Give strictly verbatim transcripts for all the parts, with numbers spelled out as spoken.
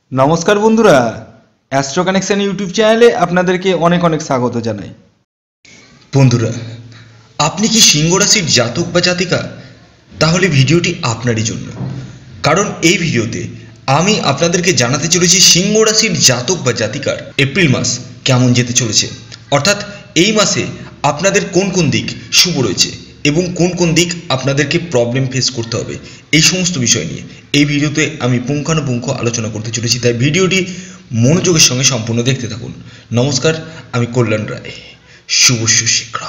নমস্কার বন্ধুরা, astro connection YouTube চ্যানেলে আপনাদেরকে অনেক অনেক স্বাগত জানাই। বন্ধুরা, আপনি কি সিংহ রাশির জাতক বা জাতিকা? তাহলে ভিডিওটি আপনারই জন্য, কারণ এই ভিডিওতে আমি আপনাদেরকে জানাতে চলেছি সিংহ রাশির জাতক বা জাতিকার এপ্রিল মাস কেমন যেতে চলেছে। অর্থাৎ এই মাসে আপনাদের কোন কোন দিক শুভ রয়েছে এবং কোন কোন দিক আপনাদেরকে প্রবলেম ফেস করতে হবে, এই সমস্ত বিষয় নিয়ে এই ভিডিওতে আমি পুঙ্খানুপুঙ্খ আলোচনা করতে চলেছি। তাই ভিডিওটি মনোযোগের সঙ্গে সম্পূর্ণ দেখতে থাকুন। নমস্কার, আমি কল্যাণ রায়। শুভ সুশীঘ্র।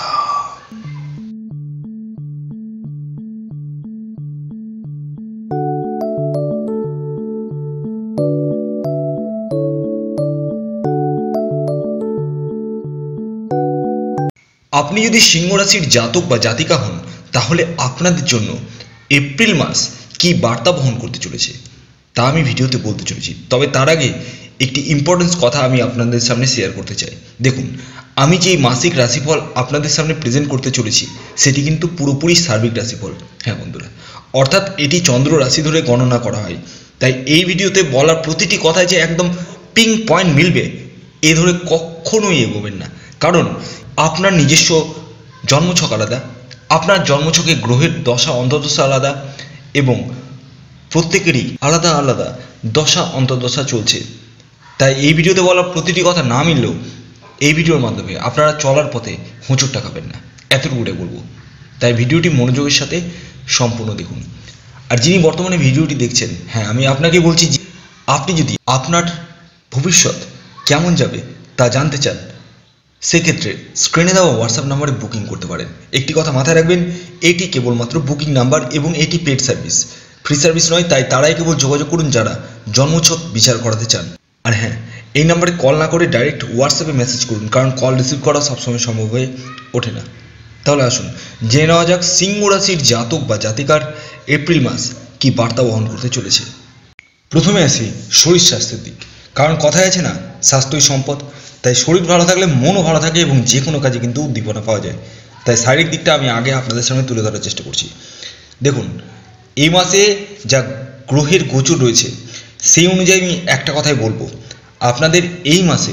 আপনি যদি সিংহ রাশির জাতক বা জাতিকা হন, তাহলে আপনাদের জন্য এপ্রিল মাস কি বার্তা বহন করতে চলেছে তা আমি ভিডিওতে বলতে চলেছি। তবে তার আগে একটি ইম্পর্টেন্স কথা আমি আপনাদের সামনে শেয়ার করতে চাই। দেখুন, আমি যে মাসিক রাশিফল আপনাদের সামনে প্রেজেন্ট করতে চলেছি সেটি কিন্তু পুরোপুরি সার্বিক রাশিফল। হ্যাঁ বন্ধুরা, অর্থাৎ এটি চন্দ্র রাশি ধরে গণনা করা হয়। তাই এই ভিডিওতে বলার প্রতিটি কথায় যে একদম পিং পয়েন্ট মিলবে এ ধরে কখনোই এগোবেন না, কারণ আপনার নিজস্ব জন্মছক আলাদা, আপনার জন্মছকে গ্রহের দশা অন্তর্দশা আলাদা এবং প্রত্যেকেরই আলাদা আলাদা দশা অন্তর্দশা চলছে। তাই এই ভিডিওতে বলা প্রতিটি কথা না মিললেও এই ভিডিওর মাধ্যমে আপনারা চলার পথে হোঁচট খাবেন না, এতটুকুটাই বলবো। তাই ভিডিওটি মনোযোগের সাথে সম্পূর্ণ দেখুন। আর যিনি বর্তমানে ভিডিওটি দেখছেন, হ্যাঁ আমি আপনাকে বলছি যে আপনি যদি আপনার ভবিষ্যৎ কেমন যাবে তা জানতে চান, সেক্ষেত্রে স্ক্রিনে দেওয়া হোয়াটসঅ্যাপ নাম্বারে বুকিং করতে পারেন। একটি কথা মাথায় রাখবেন, এটি কেবলমাত্র বুকিং নাম্বার এবং এটি পেড সার্ভিস, ফ্রি সার্ভিস নয়। তাই তারাই কেবল যোগাযোগ করুন যারা জন্মছক বিচার করাতে চান। আর হ্যাঁ, এই নাম্বারে কল না করে ডাইরেক্ট হোয়াটসঅ্যাপে মেসেজ করুন, কারণ কল রিসিভ করা সবসময় সম্ভব হয়ে ওঠে না। তাহলে আসুন জেনে নেওয়া যাক সিংহ রাশির জাতক বা জাতিকার এপ্রিল মাস কি বার্তা বহন করতে চলেছে। প্রথমে আসি শরীর স্বাস্থ্যের দিক, কারণ কথায় আছে না, স্বাস্থ্যই সম্পদ। তাই শরীর ভালো থাকলে মনও ভালো থাকে এবং যে কোনো কাজে কিন্তু উদ্দীপনা পাওয়া যায়। তাই শারীরিক দিকটা আমি আগে আপনাদের সামনে তুলে ধরার চেষ্টা করছি। দেখুন, এই মাসে যা গ্রহের গোচর রয়েছে সেই অনুযায়ী আমি একটা কথাই বলবো, আপনাদের এই মাসে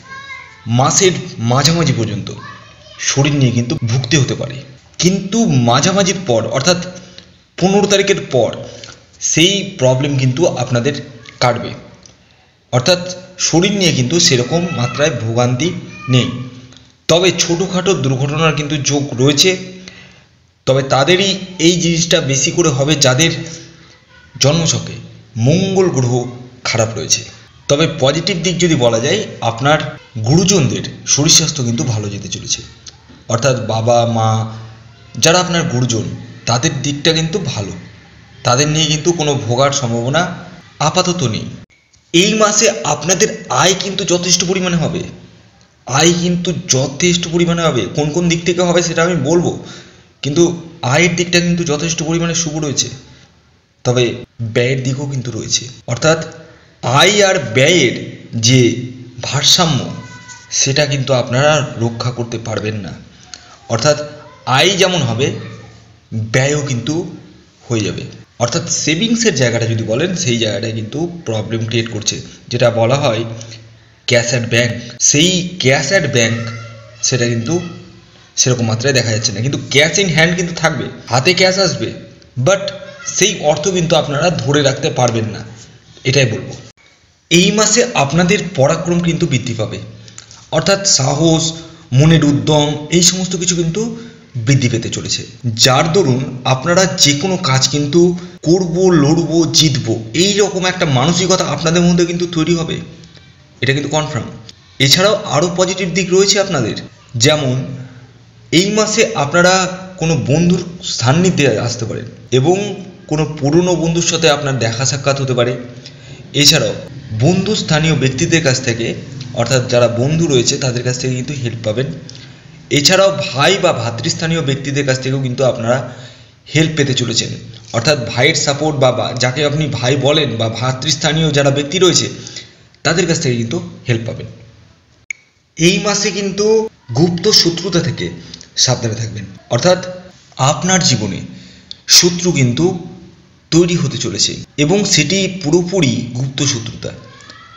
মাসের মাঝামাঝি পর্যন্ত শরীর নিয়ে কিন্তু ভুগতে হতে পারে, কিন্তু মাঝামাঝির পর অর্থাৎ পনেরো তারিখের পর সেই প্রবলেম কিন্তু আপনাদের কাটবে। অর্থাৎ শরীর নিয়ে কিন্তু সেরকম মাত্রায় ভোগান্তি নেই, তবে ছোটোখাটো দুর্ঘটনার কিন্তু যোগ রয়েছে। তবে তাদেরই এই জিনিসটা বেশি করে হবে যাদের জন্মছকে মঙ্গল গ্রহ খারাপ রয়েছে। তবে পজিটিভ দিক যদি বলা যায়, আপনার গুরুজনদের শরীর স্বাস্থ্য কিন্তু ভালো যেতে চলেছে। অর্থাৎ বাবা মা যারা আপনার গুরুজন, তাদের দিকটা কিন্তু ভালো, তাদের নিয়ে কিন্তু কোনো ভোগার সম্ভাবনা আপাতত নেই। এই মাসে আপনাদের আয় কিন্তু যথেষ্ট পরিমাণে হবে, আয় কিন্তু যথেষ্ট পরিমাণে হবে। কোন কোন দিক থেকে হবে সেটা আমি বলবো, কিন্তু আয়ের দিকটা কিন্তু যথেষ্ট পরিমাণে শুভ রয়েছে। তবে ব্যয়ের দিকও কিন্তু রয়েছে, অর্থাৎ আয় আর ব্যয়ের যে ভারসাম্য সেটা কিন্তু আপনারা রক্ষা করতে পারবেন না। অর্থাৎ আয় যেমন হবে ব্যয়ও কিন্তু হয়ে যাবে। অর্থাৎ সেভিংসের জায়গাটা যদি বলেন, সেই জায়গাটায় কিন্তু প্রবলেম ক্রিয়েট করছে, যেটা বলা হয় ক্যাশ অ্যাট ব্যাংক। সেই ক্যাশ অ্যাট ব্যাংক সেটা কিন্তু সেরকম মাত্রায় দেখা যাচ্ছে না, কিন্তু ক্যাশ ইন হ্যান্ড কিন্তু থাকবে, হাতে ক্যাশ আসবে, বাট সেই অর্থ কিন্তু আপনারা ধরে রাখতে পারবেন না, এটাই বলবো। এই মাসে আপনাদের পরাক্রম কিন্তু বৃদ্ধি পাবে, অর্থাৎ সাহস, মনের উদ্যম এই সমস্ত কিছু কিন্তু বৃদ্ধি পেতে চলেছে, যার দরুন আপনারা যে কোনো কাজ কিন্তু করবো, লড়বো, জিতবো এই রকম একটা মানসিকতা আপনাদের মধ্যে কিন্তু তৈরি হবে, এটা কিন্তু কনফার্ম। এছাড়াও আরও পজিটিভ দিক রয়েছে আপনাদের, যেমন এই মাসে আপনারা কোনো বন্ধুর সান্নিধ্যে আসতে পারেন এবং কোনো পুরনো বন্ধুর সাথে আপনার দেখা সাক্ষাৎ হতে পারে। এছাড়াও বন্ধু স্থানীয় ব্যক্তিদের কাছ থেকে, অর্থাৎ যারা বন্ধু রয়েছে তাদের কাছ থেকে কিন্তু হেল্প পাবেন। এছাড়াও ভাই বা ভাতৃস্থানীয় ব্যক্তিদের কাছ থেকেও কিন্তু আপনারা হেল্প পেতে চলেছেন, অর্থাৎ ভাইয়ের সাপোর্ট বা যাকে আপনি ভাই বলেন বা ভাতৃস্থানীয় যারা ব্যক্তি রয়েছে তাদের কাছ থেকে কিন্তু হেল্প পাবেন। এই মাসে কিন্তু গুপ্ত শত্রুতা থেকে সাবধানে থাকবেন, অর্থাৎ আপনার জীবনে শত্রু কিন্তু তৈরি হতে চলেছে এবং সেটি পুরোপুরি গুপ্ত শত্রুতা।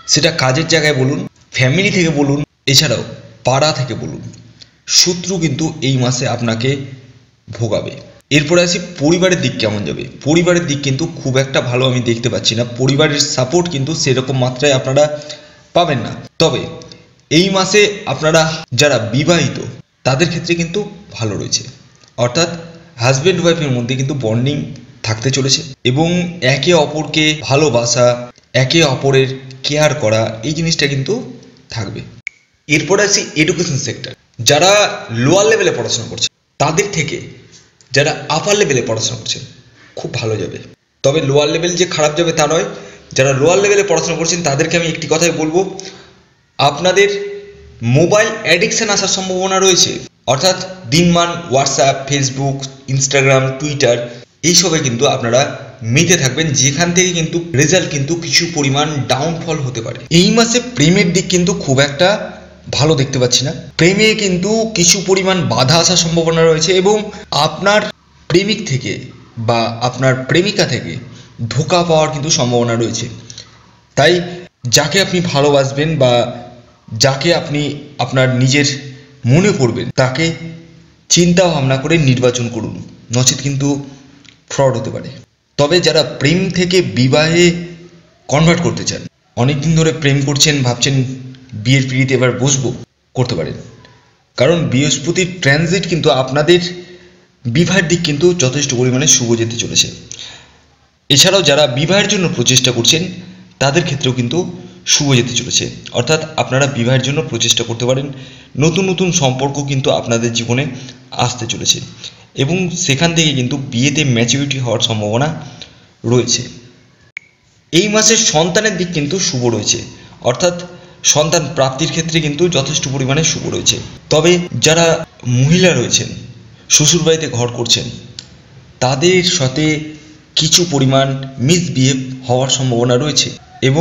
সেটা কাজের জায়গায় বলুন, ফ্যামিলি থেকে বলুন, এছাড়াও পাড়া থেকে বলুন, শত্রু কিন্তু এই মাসে আপনাকে ভোগাবে। এরপরে আসি পরিবারের দিক কেমন যাবে। পরিবারের দিক কিন্তু খুব একটা ভালো আমি দেখতে পাচ্ছি না, পরিবারের সাপোর্ট কিন্তু সেরকম মাত্রায় আপনারা পাবেন না। তবে এই মাসে আপনারা যারা বিবাহিত তাদের ক্ষেত্রে কিন্তু ভালো রয়েছে, অর্থাৎ হাজব্যান্ড ওয়াইফের মধ্যে কিন্তু বন্ডিং থাকতে চলেছে এবং একে অপরকে ভালোবাসা, একে অপরের কেয়ার করা, এই জিনিসটা কিন্তু থাকবে। এরপরে আসি এডুকেশন সেক্টর। যারা লোয়ার লেভেলে পড়াশোনা করছে তাদের থেকে যারা আপার লেভেলে পড়াশোনা করছেন খুব ভালো যাবে। তবে লোয়ার লেভেল যে খারাপ যাবে তা নয়, যারা লোয়ার লেভেলে পড়াশোনা করছেন তাদেরকে আমি একটি কথাই বলবো, আপনাদের মোবাইল অ্যাডিকশান আসার সম্ভাবনা রয়েছে। অর্থাৎ দিনমান হোয়াটসঅ্যাপ, ফেসবুক, ইনস্টাগ্রাম, টুইটার এইসবে কিন্তু আপনারা মেতে থাকবেন, যেখান থেকে কিন্তু রেজাল্ট কিন্তু কিছু পরিমাণ ডাউনফল হতে পারে। এই মাসে প্রেমের দিক কিন্তু খুব একটা ভালো দেখতে পাচ্ছি না, প্রেমে কিন্তু কিছু পরিমাণ বাধা আসার সম্ভাবনা রয়েছে এবং আপনার প্রেমিক থেকে বা আপনার প্রেমিকা থেকে ধোঁকা পাওয়ার কিন্তু সম্ভাবনা রয়েছে। তাই যাকে আপনি ভালোবাসবেন বা যাকে আপনি আপনার নিজের মনে করবেন তাকে চিন্তা ভাবনা করে নির্বাচন করুন, নচেত কিন্তু ফ্রড হতে পারে। তবে যারা প্রেম থেকে বিবাহে কনভার্ট করতে চান, অনেকদিন ধরে প্রেম করছেন, ভাবছেন বিয়ের পিঁড়িতে এবার বসবো, করতে পারেন, কারণ বৃহস্পতির ট্রানজিট কিন্তু আপনাদের বিবাহের দিক কিন্তু যথেষ্ট পরিমাণে শুভ যেতে চলেছে। এছাড়াও যারা বিবাহের জন্য প্রচেষ্টা করছেন তাদের ক্ষেত্রেও কিন্তু শুভ যেতে চলেছে, অর্থাৎ আপনারা বিবাহের জন্য প্রচেষ্টা করতে পারেন। নতুন নতুন সম্পর্ক কিন্তু আপনাদের জীবনে আসতে চলেছে এবং সেখান থেকে কিন্তু বিয়েতে ম্যাচুরিটি হওয়ার সম্ভাবনা রয়েছে। এই মাসের সন্তানের দিক কিন্তু শুভ রয়েছে, অর্থাৎ সন্তান প্রাপ্তির ক্ষেত্রে কিন্তু যথেষ্ট পরিমাণে শুভ রয়েছে। তবে যারা মহিলা রয়েছেন, শ্বশুরবাড়িতে ঘর করছেন, তাদের সাথে কিছু পরিমাণ মিসবিহেভ হওয়ার সম্ভাবনা রয়েছে এবং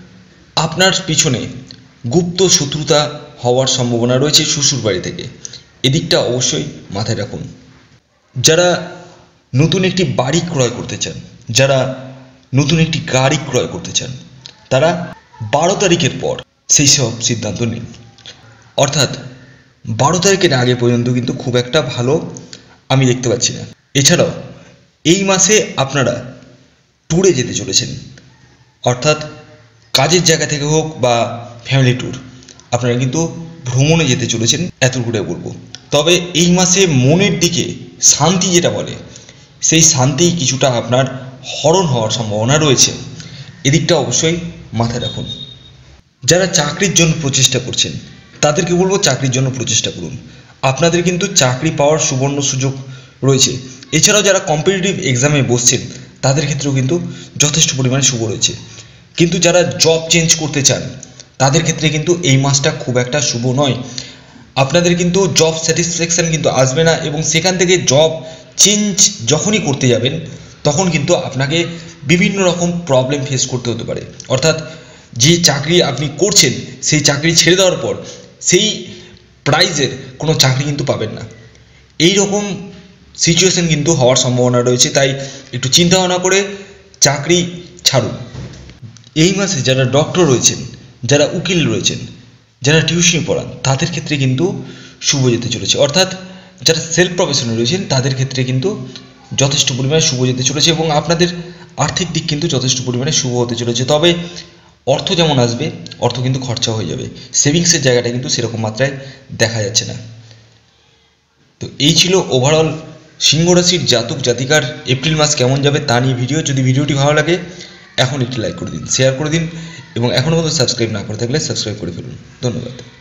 আপনার পিছনে গুপ্ত শত্রুতা হওয়ার সম্ভাবনা রয়েছে শ্বশুরবাড়ি থেকে। এদিকটা অবশ্যই মাথায় রাখুন। যারা নতুন একটি বাড়ি ক্রয় করতে চান, যারা নতুন একটি গাড়ি ক্রয় করতে চান, তারা বারো তারিখের পর সেই সব সিদ্ধান্ত নিন। অর্থাৎ বারো তারিখের আগে পর্যন্ত কিন্তু খুব একটা ভালো আমি দেখতে পাচ্ছি না। এছাড়াও এই মাসে আপনারা ট্যুরে যেতে চলেছেন, অর্থাৎ কাজের জায়গা থেকে হোক বা ফ্যামিলি ট্যুর, আপনারা কিন্তু ভ্রমণে যেতে চলেছেন, এতটুকুটাই বলবো। তবে এই মাসে মনের দিকে শান্তি যেটা বলে, সেই শান্তি কিছুটা আপনার হরণ হওয়ার সম্ভাবনা রয়েছে, এদিকটা অবশ্যই মাথায় রাখুন। যারা চাকরির জন্য প্রচেষ্টা করছেন তাদেরকে বলবো চাকরির জন্য প্রচেষ্টা করুন, আপনাদের কিন্তু চাকরি পাওয়ার সুবর্ণ সুযোগ রয়েছে। এছাড়াও যারা কম্পিটিটিভ এক্সামে বসছেন তাদের ক্ষেত্রেও কিন্তু যথেষ্ট পরিমাণে শুভ রয়েছে। কিন্তু যারা জব চেঞ্জ করতে চান তাদের ক্ষেত্রে কিন্তু এই মাসটা খুব একটা শুভ নয়। আপনাদের কিন্তু জব স্যাটিসফ্যাকশান কিন্তু আসবে না এবং সেখান থেকে জব চেঞ্জ যখনই করতে যাবেন তখন কিন্তু আপনাকে বিভিন্ন রকম প্রবলেম ফেস করতে হতে পারে। অর্থাৎ যে চাকরি আপনি করছেন সেই চাকরি ছেড়ে দেওয়ার পর সেই প্রাইজের কোনো চাকরি কিন্তু পাবেন না, এই রকম সিচুয়েশন কিন্তু হওয়ার সম্ভাবনা রয়েছে। তাই একটু চিন্তা ভাবনা করে চাকরি ছাড়ুন। এই মাসে যারা ডক্টর রয়েছেন, যারা উকিল রয়েছেন, যারা টিউশনি পড়ান, তাদের ক্ষেত্রে কিন্তু শুভ যেতে চলেছে। অর্থাৎ যারা সেলফ প্রফেশনে রয়েছেন তাদের ক্ষেত্রে কিন্তু যথেষ্ট পরিমাণে শুভ যেতে চলেছে এবং আপনাদের আর্থিক দিক কিন্তু যথেষ্ট পরিমাণে শুভ হতে চলেছে। তবে অর্থ যেমন আসবে, অর্থ কিন্তু খরচা হয়ে যাবে, সেভিংসের জায়গাটা কিন্তু সেরকম মাত্রায় দেখা যাচ্ছে না। তো এই ছিল ওভারঅল সিংহ রাশির জাতক জাতিকার এপ্রিল মাস কেমন যাবে তা নিয়ে ভিডিও। যদি ভিডিওটি ভালো লাগে এখন একটি লাইক করে দিন, শেয়ার করে দিন এবং এখনও পর্যন্ত সাবস্ক্রাইব না করে থাকলে সাবস্ক্রাইব করে ফেলুন। ধন্যবাদ।